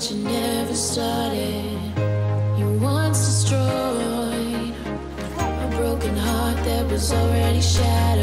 but you never started. You once destroyed a broken heart that was already shattered.